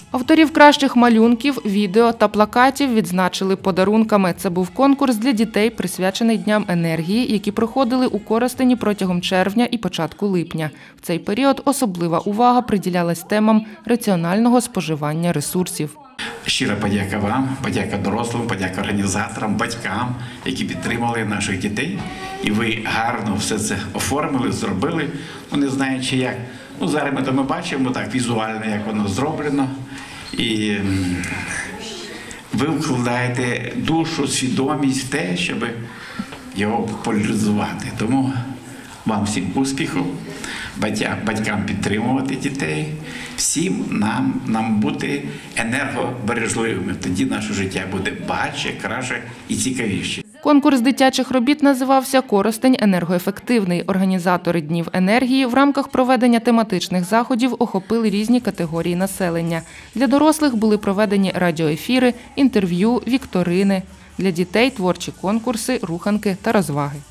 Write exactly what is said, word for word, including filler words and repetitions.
Авторів кращих малюнків, відео та плакатів відзначили подарунками. Це був конкурс для дітей, присвячений Дням енергії, які проходили у Коростені протягом червня і початку липня. В цей період особлива увага приділялась темам раціонального споживання ресурсів. Щира подяка вам, подяка дорослим, подяка організаторам, батькам, які підтримали наших дітей. І ви гарно все це оформили, зробили, ну не знаючи як. Ну, зараз ми то ми бачимо так візуально, як воно зроблено. І ви вкладаєте душу, свідомість в те, щоб його популяризувати. Тому вам всім успіху, батькам підтримувати дітей, всім нам, нам бути енергобережливими. Тоді наше життя буде багатше, краще і цікавіше. Конкурс дитячих робіт називався «Коростень енергоефективний». Організатори Днів енергії в рамках проведення тематичних заходів охопили різні категорії населення. Для дорослих були проведені радіоефіри, інтерв'ю, вікторини. Для дітей – творчі конкурси, руханки та розваги.